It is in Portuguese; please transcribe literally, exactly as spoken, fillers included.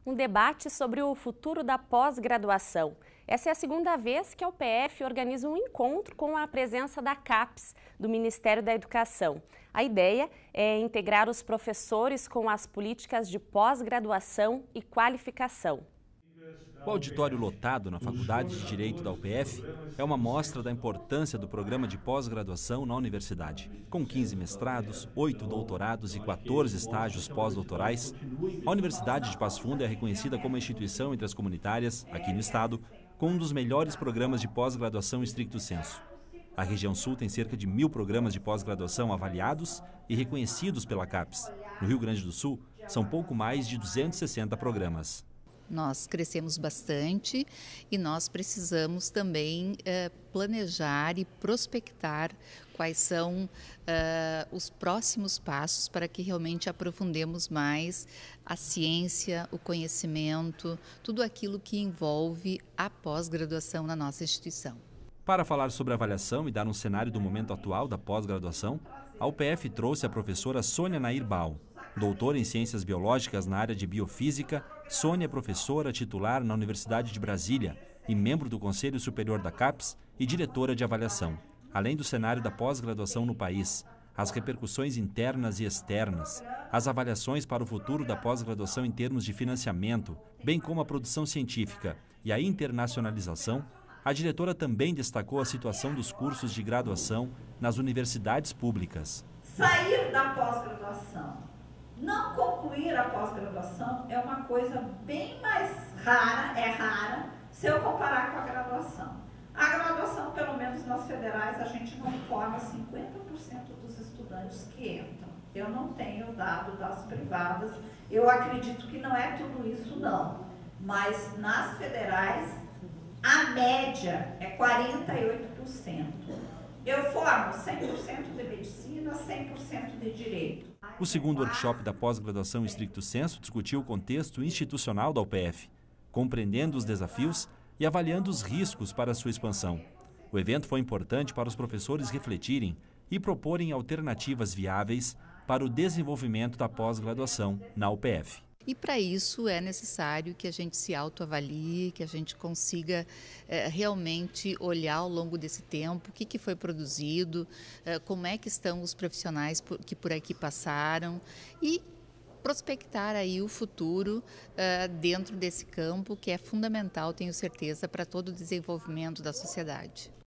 um debate sobre o futuro da pós-graduação. Essa é a segunda vez que a U P F organiza um encontro com a presença da CAPES, do Ministério da Educação. A ideia é integrar os professores com as políticas de pós-graduação e qualificação. O auditório lotado na Faculdade de Direito da U P F é uma mostra da importância do programa de pós-graduação na universidade. Com quinze mestrados, oito doutorados e quatorze estágios pós-doutorais, a Universidade de Passo Fundo é reconhecida como a instituição entre as comunitárias, aqui no estado, com um dos melhores programas de pós-graduação stricto sensu. A região sul tem cerca de mil programas de pós-graduação avaliados e reconhecidos pela CAPES. No Rio Grande do Sul, são pouco mais de duzentos e sessenta programas. Nós crescemos bastante e nós precisamos também eh, planejar e prospectar quais são eh, os próximos passos para que realmente aprofundemos mais a ciência, o conhecimento, tudo aquilo que envolve a pós-graduação na nossa instituição. Para falar sobre avaliação e dar um cenário do momento atual da pós-graduação, a U P F trouxe a professora Sônia Nair Baum. Doutora em Ciências Biológicas na área de Biofísica, Sônia é professora titular na Universidade de Brasília e membro do Conselho Superior da CAPES e diretora de avaliação. Além do cenário da pós-graduação no país, as repercussões internas e externas, as avaliações para o futuro da pós-graduação em termos de financiamento, bem como a produção científica e a internacionalização, a diretora também destacou a situação dos cursos de graduação nas universidades públicas. Sair da pós-graduação, não concluir a pós-graduação é uma coisa bem mais rara, é rara, se eu comparar com a graduação. A graduação, pelo menos nas federais, a gente não forma cinquenta por cento dos estudantes que entram. Eu não tenho dado das privadas, eu acredito que não é tudo isso não, mas nas federais a média é quarenta e oito por cento. Eu formo cem por cento de medicina, cem por cento de direito. O segundo workshop da pós-graduação stricto sensu discutiu o contexto institucional da U P F, compreendendo os desafios e avaliando os riscos para a sua expansão. O evento foi importante para os professores refletirem e proporem alternativas viáveis para o desenvolvimento da pós-graduação na U P F. E para isso é necessário que a gente se autoavalie, que a gente consiga eh, realmente olhar ao longo desse tempo o que, que foi produzido, eh, como é que estão os profissionais por, que por aqui passaram e prospectar aí o futuro eh, dentro desse campo que é fundamental, tenho certeza, para todo o desenvolvimento da sociedade.